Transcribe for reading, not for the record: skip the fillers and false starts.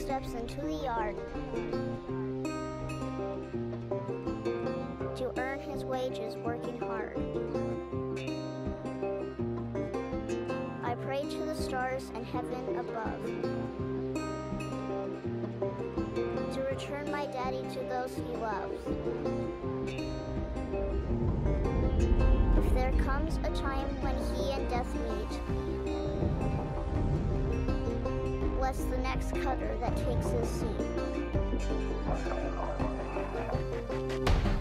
steps into the yard to earn his wages working hard. I pray to the stars and heaven above to return my daddy to those he loves. If there comes a time when he and death meet, bless the next cutter that takes his seat.